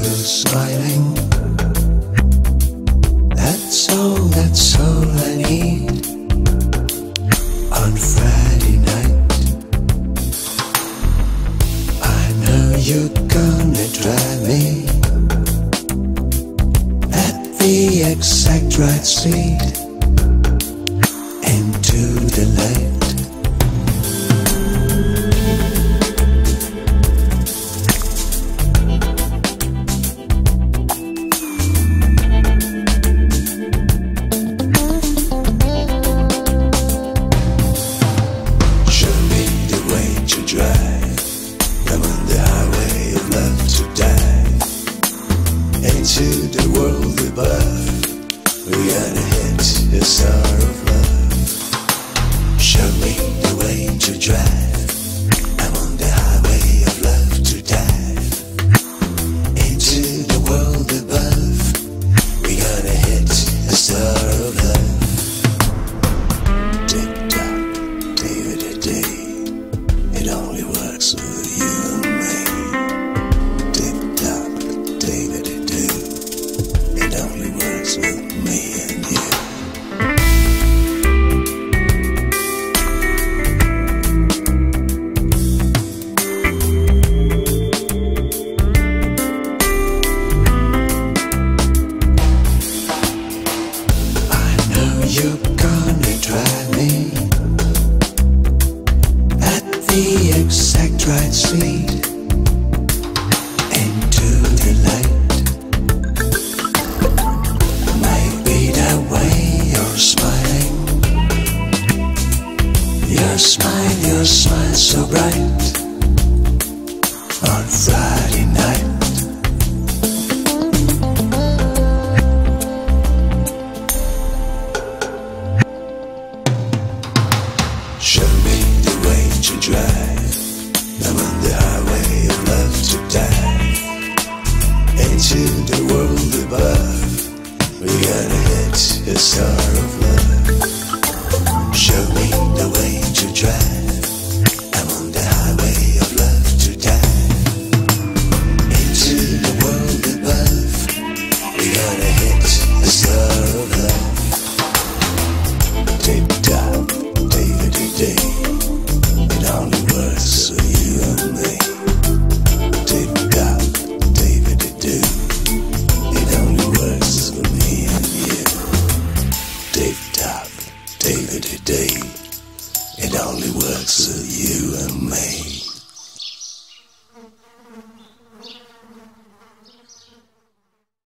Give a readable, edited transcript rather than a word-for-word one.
smiling. That's all I need on Friday night. I know you're gonna drive me at the exact right speed into the light. Into the world above, we gotta hit the star of love. Show me the way to drive. I'm on the highway of love to dive. Into the world above, we gotta hit the star of love. Tick tock, day, day, it only works with you and me. Tick tock, day, it only works with me and you. I know you're gonna drive me at the exact right speed into the light. Your smile so bright on Friday night. Show me the way to drive. I'm on the highway of love to dive. Into the world above, we gotta hit the star of love. Show me the way to drive. I'm on the highway of love to dive. Into the world above, we gotta hit the star of love. Tick tock, day, day, it only works for you and me. Tick tock, day, day, it only works for me and you. Tick tock, day, day, it only works with you and me.